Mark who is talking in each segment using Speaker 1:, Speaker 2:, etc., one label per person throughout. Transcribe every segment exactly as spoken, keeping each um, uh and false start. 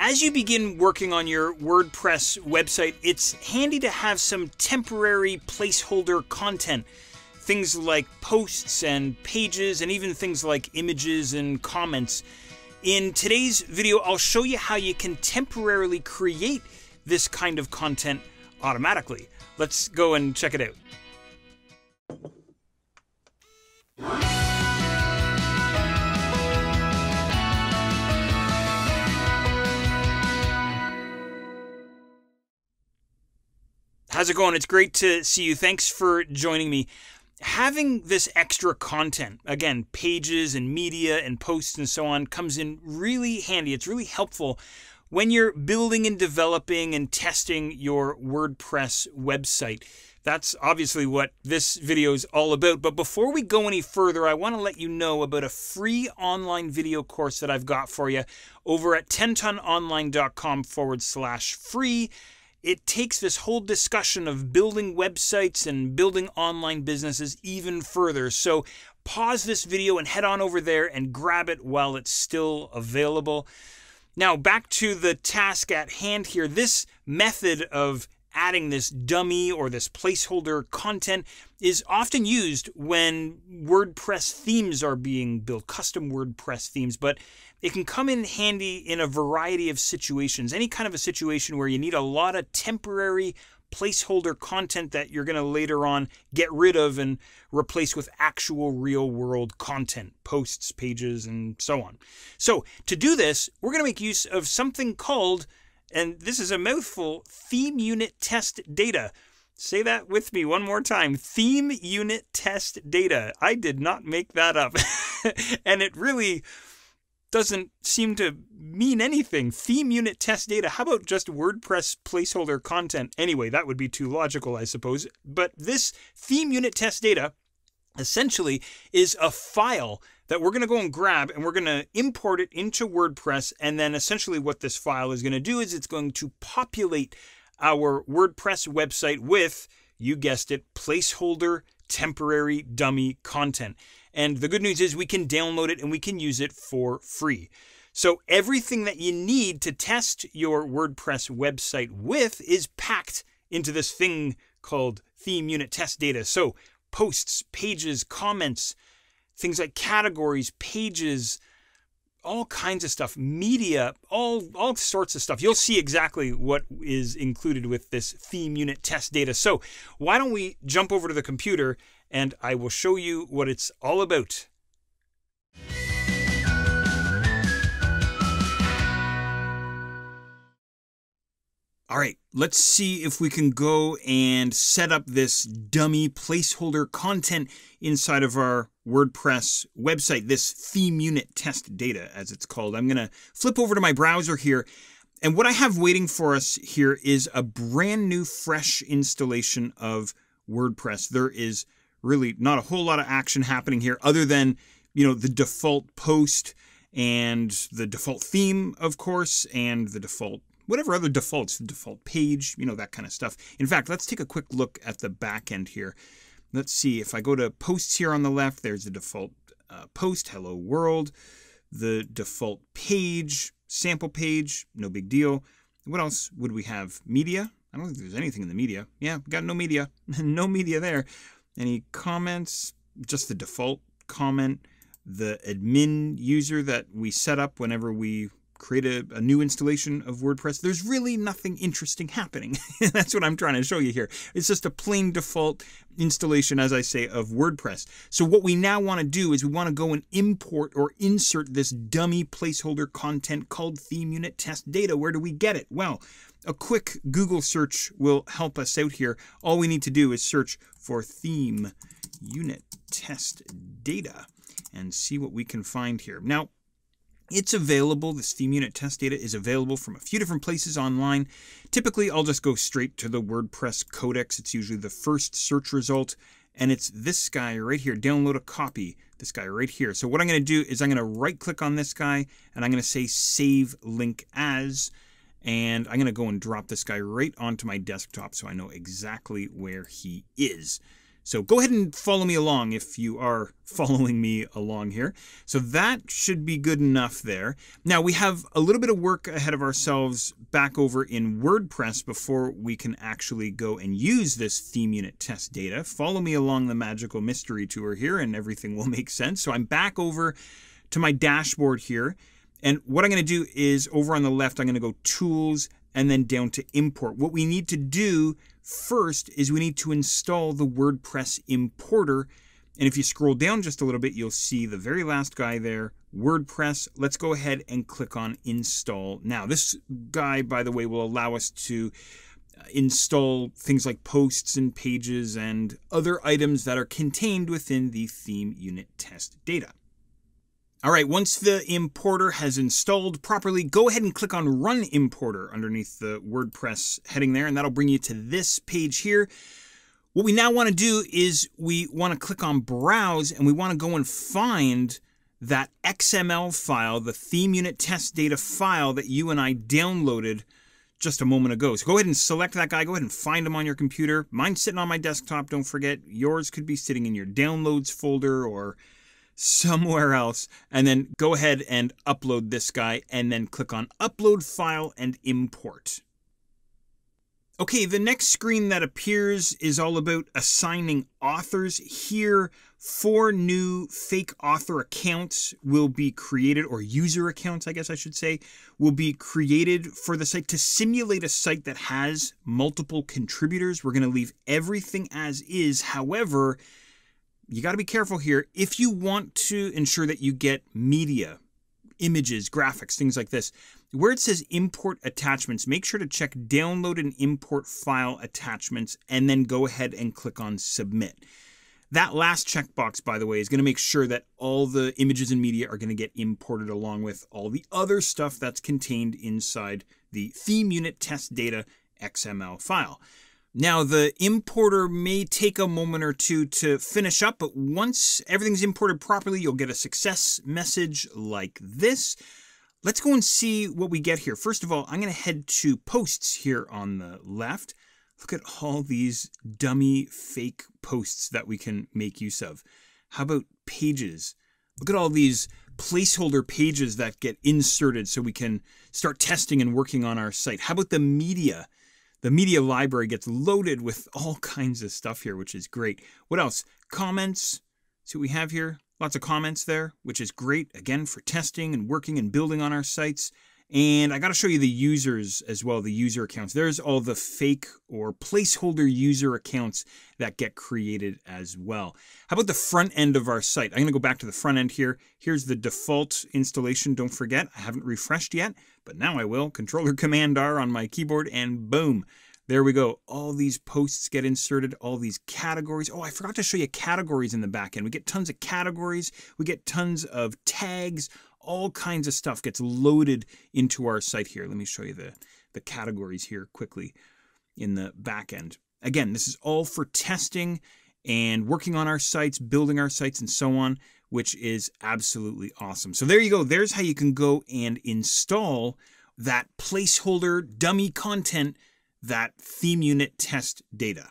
Speaker 1: As you begin working on your WordPress website, it's handy to have some temporary placeholder content. Things like posts and pages, and even things like images and comments. In today's video, I'll show you how you can temporarily create this kind of content automatically. Let's go and check it out. How's it going? It's great to see you. Thanks for joining me. Having this extra content, again, pages and media and posts and so on, comes in really handy. It's really helpful when you're building and developing and testing your WordPress website. That's obviously what this video is all about. But before we go any further, I want to let you know about a free online video course that I've got for you over at ten ton online dot com forward slash free. It takes this whole discussion of building websites and building online businesses even further. So pause this video and head on over there and grab it while it's still available. Now back to the task at hand here. This method of adding this dummy or this placeholder content is often used when WordPress themes are being built, custom WordPress themes, but it can come in handy in a variety of situations. Any kind of a situation where you need a lot of temporary placeholder content that you're going to later on get rid of and replace with actual real world content, posts, pages, and so on. So to do this, we're going to make use of something called, and this is a mouthful, theme unit test data. Say that with me one more time. Theme unit test data. I did not make that up. And it really doesn't seem to mean anything. Theme unit test data. How about just WordPress placeholder content? Anyway, that would be too logical, I suppose. But this theme unit test data essentially is a file that we're going to go and grab, and we're going to import it into WordPress. And then essentially what this file is going to do is it's going to populate our WordPress website with, you guessed it, placeholder temporary dummy content. And the good news is we can download it and we can use it for free. So everything that you need to test your WordPress website with is packed into this thing called theme unit test data. So posts, pages, comments, things like categories, pages, all kinds of stuff, media, all, all sorts of stuff. You'll see exactly what is included with this theme unit test data. So why don't we jump over to the computer and I will show you what it's all about. All right, let's see if we can go and set up this dummy placeholder content inside of our WordPress website, this theme unit test data, as it's called. I'm going to flip over to my browser here. And what I have waiting for us here is a brand new, fresh installation of WordPress. There is really not a whole lot of action happening here other than, you know, the default post and the default theme, of course, and the default whatever other defaults, the default page, you know, that kind of stuff. In fact, let's take a quick look at the back end here. Let's see, if I go to posts here on the left, there's the default uh, post, hello world, the default page, sample page, no big deal. What else would we have? Media? I don't think there's anything in the media. Yeah, we got no media. No media there. Any comments? Just the default comment, the admin user that we set up whenever we create a, a new installation of WordPress. There's really nothing interesting happening. That's what I'm trying to show you here. It's just a plain default installation, as I say, of WordPress. So what we now want to do is we want to go and import or insert this dummy placeholder content called theme unit test data. Where do we get it? Well, a quick Google search will help us out here. All we need to do is search for theme unit test data and see what we can find here. Now, it's available, this theme unit test data is available from a few different places online. Typically, I'll just go straight to the WordPress codex. It's usually the first search result, and it's this guy right here, download a copy, this guy right here. So what I'm going to do is I'm going to right-click on this guy, and I'm going to say Save Link As, and I'm going to go and drop this guy right onto my desktop so I know exactly where he is. So go ahead and follow me along if you are following me along here. So that should be good enough there. Now we have a little bit of work ahead of ourselves back over in WordPress before we can actually go and use this theme unit test data. Follow me along the magical mystery tour here and everything will make sense. So I'm back over to my dashboard here. And what I'm going to do is over on the left, I'm going to go Tools and then down to Import. What we need to do first is we need to install the WordPress importer. And if you scroll down just a little bit, you'll see the very last guy there, WordPress. Let's go ahead and click on Install Now. This guy, by the way, will allow us to install things like posts and pages and other items that are contained within the theme unit test data. All right, once the importer has installed properly, go ahead and click on Run Importer underneath the WordPress heading there, and that'll bring you to this page here. What we now want to do is we want to click on Browse, and we want to go and find that X M L file, the theme unit test data file that you and I downloaded just a moment ago. So go ahead and select that guy. Go ahead and find him on your computer. Mine's sitting on my desktop. Don't forget, yours could be sitting in your Downloads folder or somewhere else, and then go ahead and upload this guy and then click on Upload File and Import. Okay, the next screen that appears is all about assigning authors. Here, four new fake author accounts will be created, or user accounts, I guess I should say, will be created for the site to simulate a site that has multiple contributors. We're going to leave everything as is. However, you got to be careful here. If you want to ensure that you get media, images, graphics, things like this, where it says import attachments, make sure to check download and import file attachments and then go ahead and click on submit. That last checkbox, by the way, is going to make sure that all the images and media are going to get imported along with all the other stuff that's contained inside the theme unit test data X M L file. Now, the importer may take a moment or two to finish up, but once everything's imported properly, you'll get a success message like this. Let's go and see what we get here. First of all, I'm going to head to posts here on the left. Look at all these dummy fake posts that we can make use of. How about pages? Look at all these placeholder pages that get inserted so we can start testing and working on our site. How about the media? The media library gets loaded with all kinds of stuff here, which is great. What else? Comments. See what we have here? Lots of comments there, which is great, again, for testing and working and building on our sites. And I got to show you the users as well, the user accounts. There's all the fake or placeholder user accounts that get created as well. How about the front end of our site? I'm going to go back to the front end here. Here's the default installation. Don't forget, I haven't refreshed yet, but now I will. Controller Command R on my keyboard and boom. There we go. All these posts get inserted, all these categories. Oh, I forgot to show you categories in the back end. We get tons of categories. We get tons of tags. All kinds of stuff gets loaded into our site here. Let me show you the, the categories here quickly in the back end. Again, this is all for testing and working on our sites, building our sites, and so on, which is absolutely awesome. So there you go. There's how you can go and install that placeholder dummy content, that theme unit test data.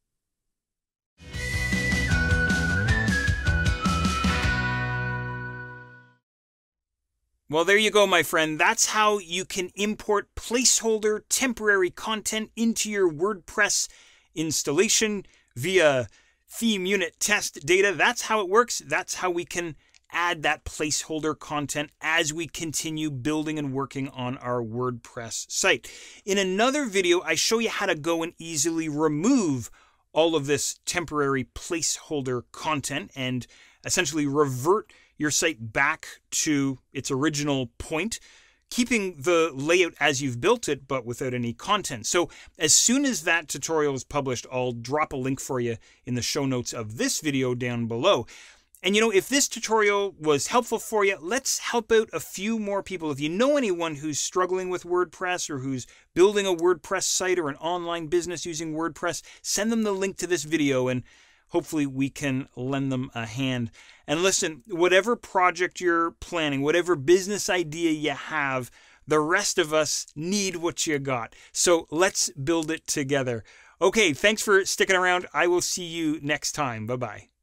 Speaker 1: Well, there you go, my friend. That's how you can import placeholder temporary content into your WordPress installation via theme unit test data. That's how it works. That's how we can add that placeholder content as we continue building and working on our WordPress site. In another video, I show you how to go and easily remove all of this temporary placeholder content and essentially revert your site back to its original point, keeping the layout as you've built it, but without any content. So as soon as that tutorial is published, I'll drop a link for you in the show notes of this video down below. And you know, if this tutorial was helpful for you, let's help out a few more people. If you know anyone who's struggling with WordPress or who's building a WordPress site or an online business using WordPress, send them the link to this video and hopefully we can lend them a hand. And listen, whatever project you're planning, whatever business idea you have, the rest of us need what you got. So let's build it together. Okay, thanks for sticking around. I will see you next time. Bye-bye.